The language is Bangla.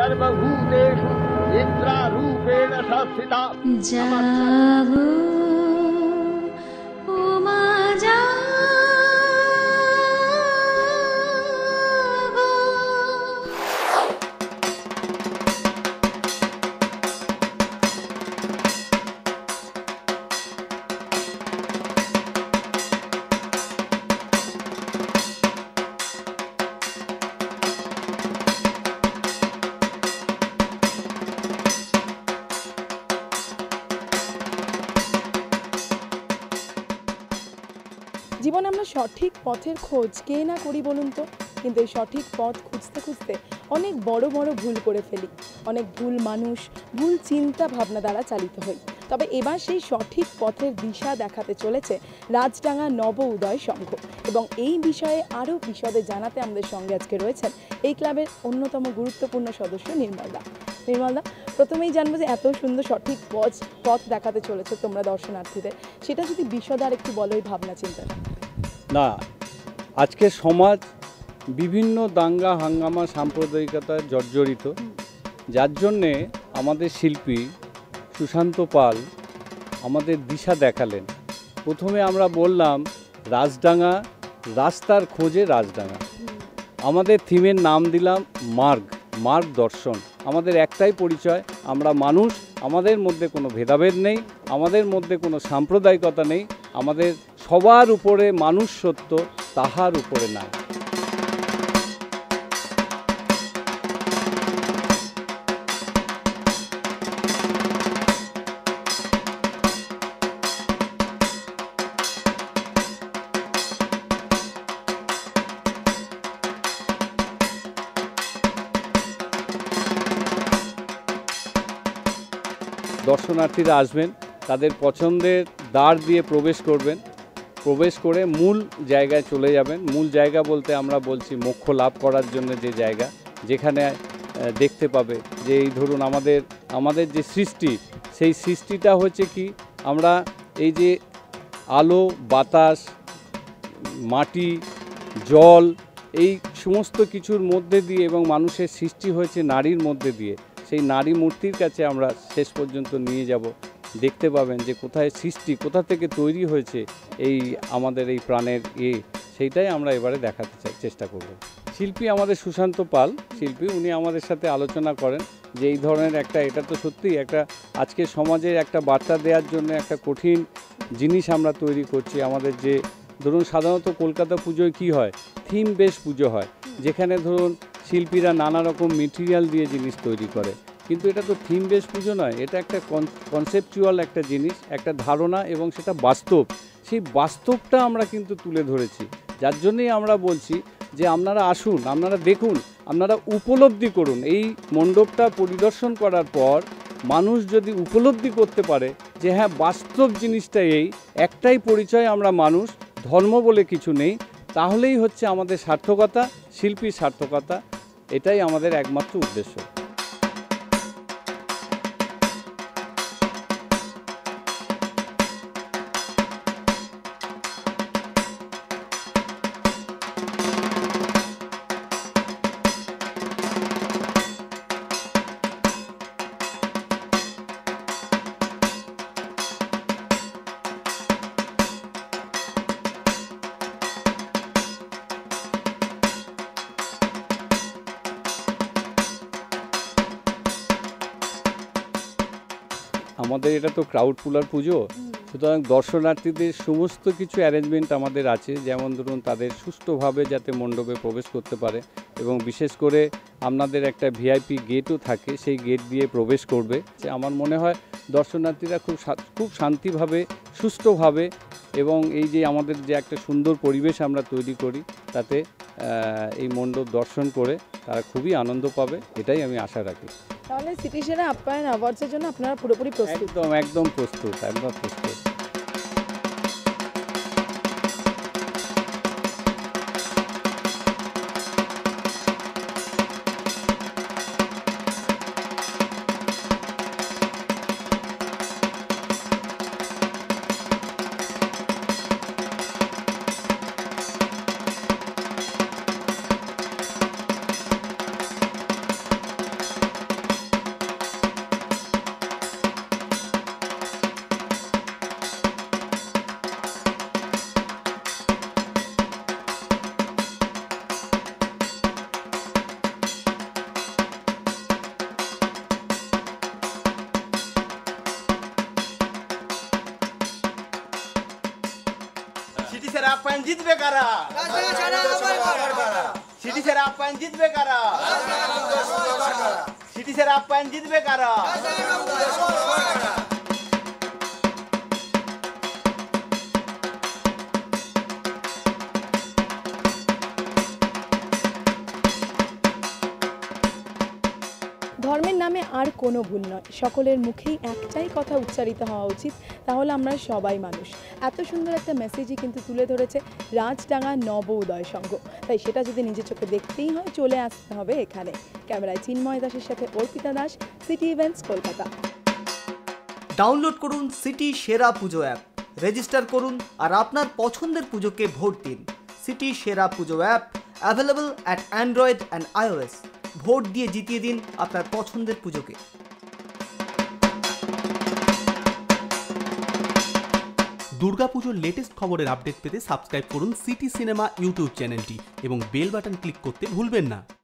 सर्वभूतेषु इन्द्रारूपेण संस्थिता। जागो उमा जागो। জীবনে আমরা সঠিক পথের খোঁজ কে না করি বলুন তো, কিন্তু এই সঠিক পথ খুঁজতে খুঁজতে অনেক বড় বড় ভুল করে ফেলি। অনেক ভুল মানুষ, ভুল চিন্তা ভাবনা দ্বারা চালিত হই। তবে এবার সেই সঠিক পথের দিশা দেখাতে চলেছে রাজডাঙ্গা নব উদয় সংঘ, এবং এই বিষয়ে আরও বিশদে জানাতে আমাদের সঙ্গে আজকে রয়েছেন এই ক্লাবের অন্যতম গুরুত্বপূর্ণ সদস্য নির্মলদা। নির্মলদা, প্রথমেই জানবো যে এত সুন্দর সঠিক পথ দেখাতে চলেছে তোমরা দর্শনার্থীদের, সেটা যদি বিশদ আর একটু বলো এই ভাবনা চিন্তাটা। না, আজকের সমাজ বিভিন্ন দাঙ্গা হাঙ্গামা সাম্প্রদায়িকতায় জর্জরিত, যার জন্যে আমাদের শিল্পী সুশান্ত পাল আমাদের দিশা দেখালেন। প্রথমে আমরা বললাম রাজডাঙ্গা, রাস্তার খোঁজে রাজডাঙ্গা। আমাদের থিমের নাম দিলাম মার্গ দর্শন। আমাদের একটাই পরিচয়, আমরা মানুষ, আমাদের মধ্যে কোনো ভেদাভেদ নেই, আমাদের মধ্যে কোনো সাম্প্রদায়িকতা নেই, আমাদের সবার উপরে মানুষ সত্য, তাহার উপরে নাই। দর্শনার্থীরা আসবেন, তাদের পছন্দের দ্বার দিয়ে প্রবেশ করবেন, প্রবেশ করে মূল জায়গায় চলে যাবেন। মূল জায়গা বলতে আমরা বলছি মোক্ষ লাভ করার জন্য যে জায়গা, যেখানে দেখতে পাবে যে এই ধরুন আমাদের যে সৃষ্টি, সেই সৃষ্টিটা হচ্ছে কি, আমরা এই যে আলো, বাতাস, মাটি, জল, এই সমস্ত কিছুর মধ্যে দিয়ে, এবং মানুষের সৃষ্টি হয়েছে নারীর মধ্যে দিয়ে, সেই নারী মূর্তির কাছে আমরা শেষ পর্যন্ত নিয়ে যাব। দেখতে পাবেন যে কোথায় সৃষ্টি, কোথা থেকে তৈরি হয়েছে এই আমাদের এই প্রাণের সেইটাই আমরা এবারে দেখাতে চেষ্টা করব। শিল্পী আমাদের সুশান্ত পাল শিল্পী, উনি আমাদের সাথে আলোচনা করেন যে এই ধরনের এটা তো সত্যিই একটা আজকের সমাজের একটা বার্তা দেওয়ার জন্য একটা কঠিন জিনিস আমরা তৈরি করছি। আমাদের যে ধরুন সাধারণত কলকাতা পুজোয় কি হয়, থিম বেশ পুজো হয়, যেখানে ধরুন শিল্পীরা নানা রকম মেটেরিয়াল দিয়ে জিনিস তৈরি করে, কিন্তু এটা তো থিম বেস পুজো নয়, এটা একটা কনসেপচুয়াল একটা জিনিস, একটা ধারণা, এবং সেটা বাস্তব। সেই বাস্তবটা আমরা কিন্তু তুলে ধরেছি, যার জন্যই আমরা বলছি যে আপনারা আসুন, আপনারা দেখুন, আপনারা উপলব্ধি করুন। এই মণ্ডপটা পরিদর্শন করার পর মানুষ যদি উপলব্ধি করতে পারে যে হ্যাঁ, বাস্তব জিনিসটা একটাই পরিচয়, আমরা মানুষ, ধর্ম বলে কিছু নেই, তাহলেই হচ্ছে আমাদের সার্থকতা, শিল্পীর সার্থকতা। এটাই আমাদের একমাত্র উদ্দেশ্য। আমাদের এটা তো ক্রাউড পুলার পুজো, সুতরাং দর্শনার্থীদের সমস্ত কিছু অ্যারেঞ্জমেন্ট আমাদের আছে, যেমন ধরুন তাদের সুষ্ঠুভাবে যাতে মণ্ডপে প্রবেশ করতে পারে, এবং বিশেষ করে আপনাদের একটা ভিআইপি গেটও থাকে, সেই গেট দিয়ে প্রবেশ করবে। আমার মনে হয় দর্শনার্থীরা খুব শান্তিভাবে, সুষ্ঠুভাবে, এবং এই যে আমাদের যে একটা সুন্দর পরিবেশ আমরা তৈরি করি, তাতে এই মণ্ডপ দর্শন করে তারা খুবই আনন্দ পাবে, এটাই আমি আশা রাখি। তাহলে সিটি সেরা আপ্যায়ন অ্যাওয়ার্ডসের জন্য আপনারা পুরোপুরি প্রস্তুত? একদম প্রস্তুত, একদম প্রস্তুত। জিতবে কারা? সিটি সেরা আপ্যায়ন জিতবে কারা? সিটি সেরা আপ্যায়ন জিতবে কারা? ধর্মের নামে আর কোনো ভুল নয়, সকলের মুখেই একটাই কথা উচ্চারিত হওয়া উচিত, তাহলে আমরা সবাই মানুষ। এত সুন্দর একটা মেসেজই কিন্তু তুলে ধরেছে রাজডাঙ্গা নব উদয় সংঘ। তাই সেটা যদি নিজের চোখে দেখতেই হয়, চলে আসতে হবে এখানে। ক্যামেরায় চিন্ময় দাসের সাথে Arpita Das, city events, Kolkata. Download করুন সিটি সেরা পুজো অ্যাপ, রেজিস্টার করুন আর আপনার পছন্দের পুজোকে ভোট দিন। সিটি সেরা Pujo app available at Android and iOS। Vote দিয়ে জিতিয়ে দিন আপনার পছন্দের পুজোকে। দুর্গাপুজোর লেটেস্ট খবরের আপডেট পেতে সাবস্ক্রাইব করুন সিটি সিনেমা ইউটিউব চ্যানেলটি এবং বেল বাটন ক্লিক করতে ভুলবেন না।